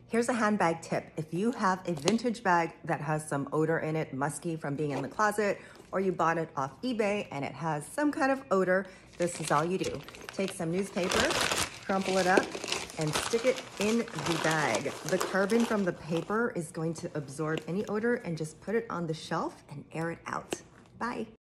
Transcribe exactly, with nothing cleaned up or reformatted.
Here's a handbag tip. If you have a vintage bag that has some odor in it, musky from being in the closet, or you bought it off eBay and it has some kind of odor, this is all you do. Take some newspaper, crumple it up, and stick it in the bag. The carbon from the paper is going to absorb any odor, and just put it on the shelf and air it out. Bye.